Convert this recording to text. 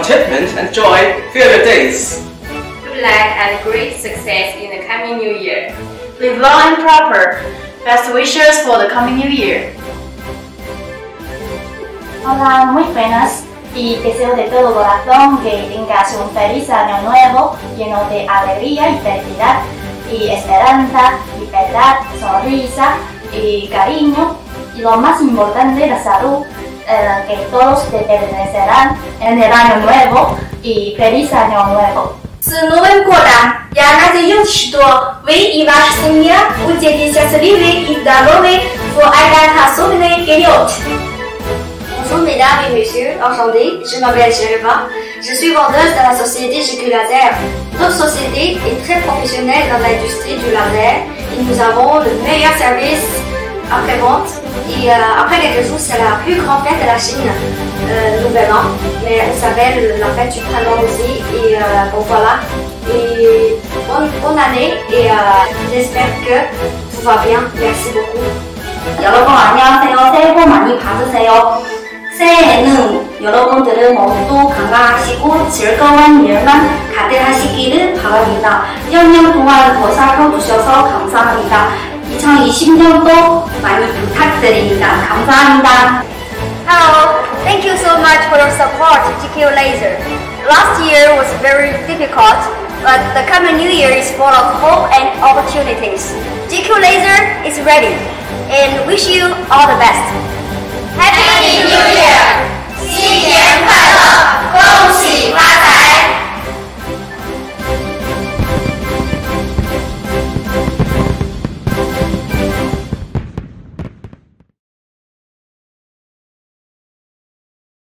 contentment and joy fill your days. Good luck and great success in the coming new year. Live long and proper. Best wishes for the coming new year. Hola, muy buenas y deseo de todo corazón que tengas un feliz año nuevo lleno de alegría y felicidad y esperanza, libertad, sonrisa y cariño y lo más importante, la salud, que todos te pertenecerán en el año nuevo y feliz año nuevo. С Новым годом! Я надеюсь, что вы и ваша семья будете счастливы и здоровы в этот особенный период. Bonjour mesdames et messieurs, enchantée, je m'appelle Shereva, je suis vendeuse dans la société GQ Laser. Notre société est très professionnelle dans l'industrie du laser et nous avons le meilleur service après-vente. Et après quelques jours, c'est la plus grande fête de la Chine, Nouvel An, mais elle s'appelle la fête du printemps aussi. Et bon voilà, et bonne année et j'espère que tout va bien. Merci beaucoup. 여러분 안녕하세요. 새해 복 많이 받으세요. 새해에는 여러분들은 모두 건강하시고 즐거운 일만 가득 하시기를 바랍니다. 1년 동안 더 살펴주셔서 감사합니다. 2020년도 많이 부탁드립니다. 감사합니다. Hello, thank you so much for your support, GQ Laser. Last year was very difficult, but the coming new year is full of hope and opportunities. GQ Laser is ready and wish you all the best. Happy New Year! 新年快乐，恭喜发财！